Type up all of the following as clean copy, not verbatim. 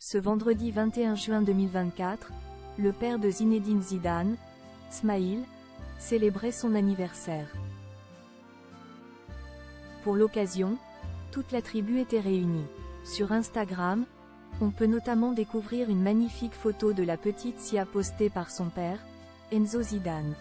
Ce vendredi 21 juin 2024, le père de Zinedine Zidane, Smaïl, célébrait son anniversaire. Pour l'occasion, toute la tribu était réunie. Sur Instagram, on peut notamment découvrir une magnifique photo de la petite Sia postée par son père, Enzo Zidane.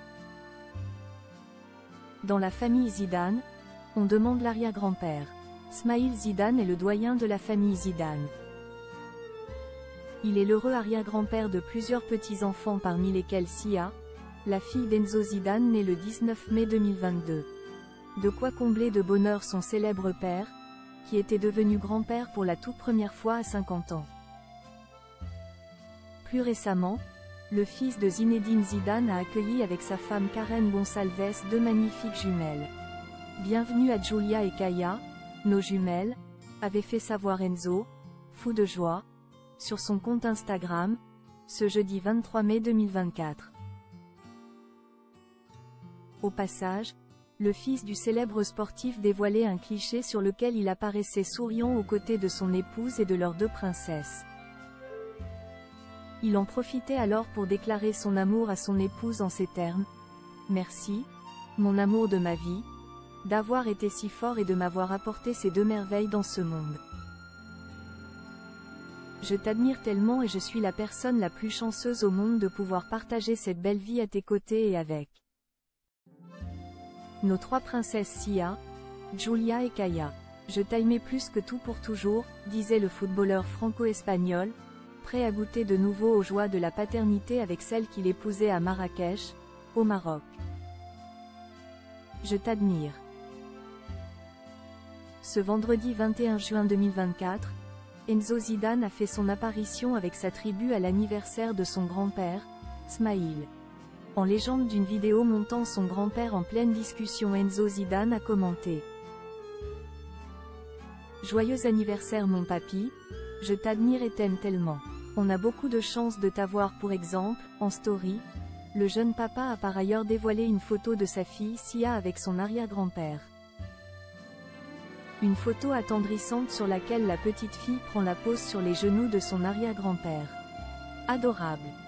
Dans la famille Zidane, on demande l'arrière-grand-père. Smaïl Zidane est le doyen de la famille Zidane. Il est l'heureux arrière-grand-père de plusieurs petits-enfants parmi lesquels Sia, la fille d'Enzo Zidane née le 19 mai 2022. De quoi combler de bonheur son célèbre père, qui était devenu grand-père pour la toute première fois à 50 ans. Plus récemment, le fils de Zinedine Zidane a accueilli avec sa femme Karen Gonçalves deux magnifiques jumelles. Bienvenue à Julia et Kaya, nos jumelles, avait fait savoir Enzo, fou de joie, sur son compte Instagram, ce jeudi 23 mai 2024. Au passage, le fils du célèbre sportif dévoilait un cliché sur lequel il apparaissait souriant aux côtés de son épouse et de leurs deux princesses. Il en profitait alors pour déclarer son amour à son épouse en ces termes : « Merci, mon amour de ma vie, d'avoir été si fort et de m'avoir apporté ces deux merveilles dans ce monde. Je t'admire tellement et je suis la personne la plus chanceuse au monde de pouvoir partager cette belle vie à tes côtés et avec nos trois princesses Sia, Julia et Kaya. Je t'aimais plus que tout pour toujours, disait le footballeur franco-espagnol, prêt à goûter de nouveau aux joies de la paternité avec celle qu'il épousait à Marrakech, au Maroc. Je t'admire. Ce vendredi 21 juin 2024, Enzo Zidane a fait son apparition avec sa tribu à l'anniversaire de son grand-père, Smaïl. En légende d'une vidéo montant son grand-père en pleine discussion, Enzo Zidane a commenté : « Joyeux anniversaire mon papy, je t'admire et t'aime tellement. On a beaucoup de chance de t'avoir pour exemple, en story. » Le jeune papa a par ailleurs dévoilé une photo de sa fille Sia avec son arrière-grand-père. Une photo attendrissante sur laquelle la petite fille prend la pose sur les genoux de son arrière-grand-père. Adorable.